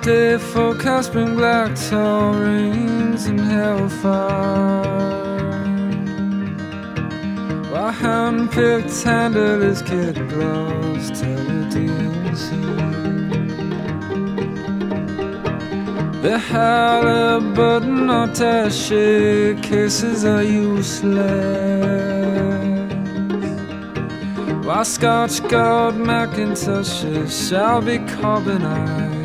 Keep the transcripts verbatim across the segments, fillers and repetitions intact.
day forecast bring black tall rains and hellfire, while hand-picked handlers kid gloves tell the D N C. The Halliburton attaché cases are useless, while Scotch Guard Macintoshes shall be carbonized.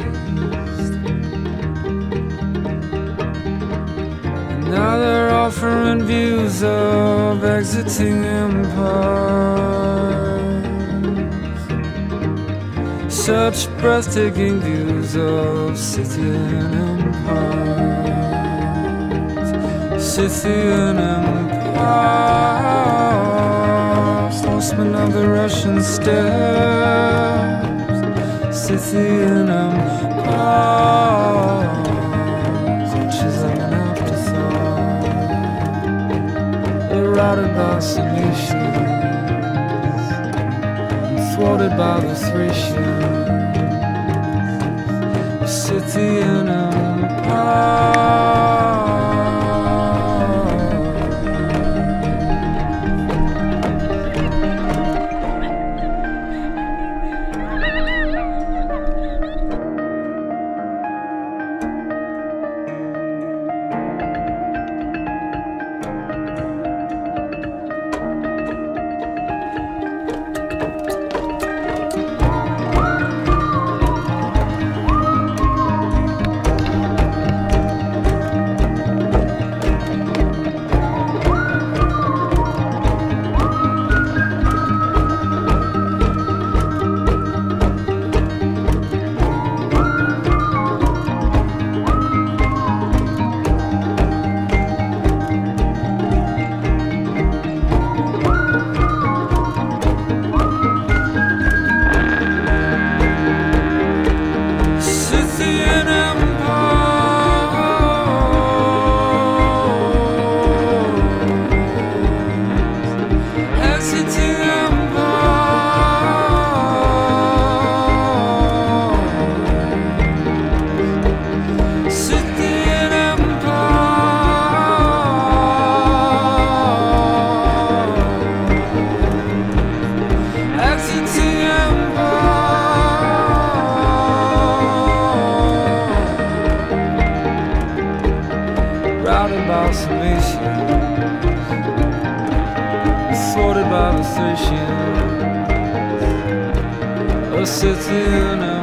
And now they're offering views of exiting empires, such breathtaking views of Scythian empires, Scythian empires, horsemen of the Russian steppes, Scythian empires, inches of an afterthought. They're routed by Phoenicians, thwarted by the Thracians, Scythian empire. Routed by Phoenicians, thwarted by the Thracians, a Scythian